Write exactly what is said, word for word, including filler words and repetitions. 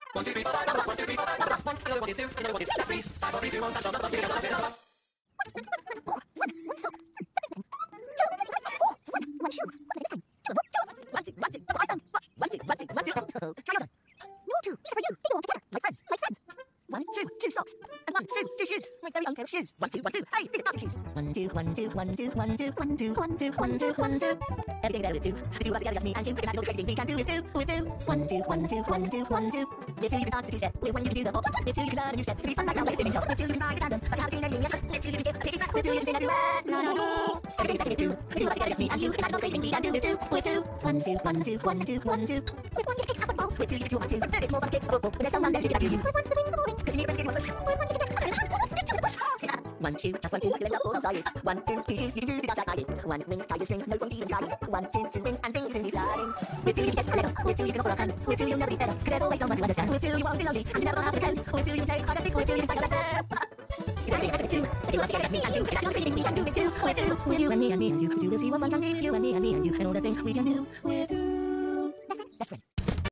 One, two, three, four, five, number one, two, three, four, five, number one. Another one is two, another one is three, five, four, three, two, one, touch, number one, three, another one, is One, two, two socks. And one, two, two shoes. My very own pair of shoes. One, two, one, two. Hey, these are Dr. shoes. One, two, one, two, one, two, one, two, one, two, one, two, one, two, one, two. Everything together with two. The two of us together, just me and you. Imagine all the crazy things we can do with two, with two. One, two, one, two, one, two, one, two. With two you can dance a two-step. With one you can do the hop. With two you can learn a new step. With these fun background waves spinning top. With two you can ride a tandem. But you haven't seen anything yet. With two you can get a piggyback. With two you can sing a duet. No, no, no. Everything's better with two. The two of us together, just me and you. Imagine all the crazy things we can do with two, with two. One, two, one, two, one, two, one, two. With one you can kick a football. With two you can do a one, two. It's more fun to kick a football. But there's someone there to give it to you. With one the wings are boring. Cause you need a friend to give you a push. With one you can get a hand. There's two in the bush. One, two, just one, two, let up all outside it. One, two, two shoes, you can do the dance like I did. One wing, tie your string, no point even trying. One, two, two wings, and sing, sing, be flying. With two you can get a level, with two you can go for a hand. With two you'll never be better, cause there's always someone to understand. With two you won't be lonely, and you never gonna have to pretend. With two you can play hard and seek, with two you can find a lesson. Exactly, that's with two. The two of us together, me and you. That's the only thing we can do with two, with two. With you and me and me and you. Two will see what one can be. You and me and me and you. And all the things we can do with